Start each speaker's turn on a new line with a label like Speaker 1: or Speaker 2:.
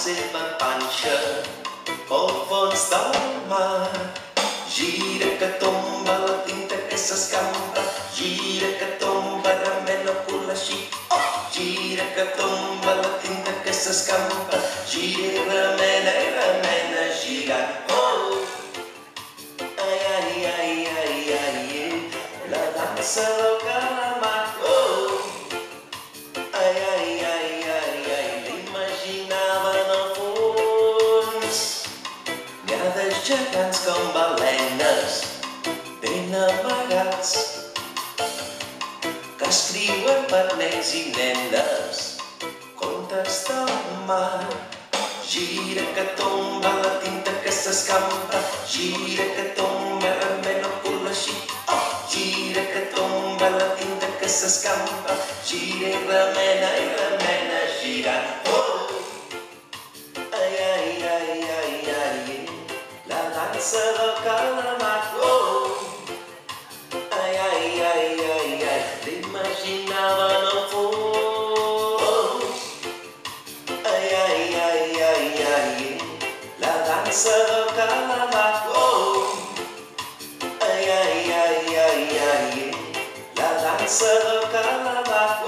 Speaker 1: seva panxa, el fons del mar. Gira que tomba la tinta que s'escampa, gira que tomba, remena el cul així. Gira que tomba la tinta que s'escampa, gira i remena girant. Ai, ai, ai, ai, ai, la dansa del calamar. Ai, ai, ai, ai, ai, l'imaginava en el fons. N'hi ha de gegants com balenes, ben amagats, que escriuen per nens i nenes contes del mar. Gira que tomba la tinta que s'escampa, gira que tomba, remena el cul així. Gira que tomba la tinta que s'escampa, gira i remena girant. Ai, ai, ai, ai, ai, la dansa del calamar. Ai, ai, ai, ai, ai, l'imaginava en el fons. Ai, ai, ai, ai, ai, la dansa del calamar. Ai, ai, ai, ai, ai, la dansa del calamar.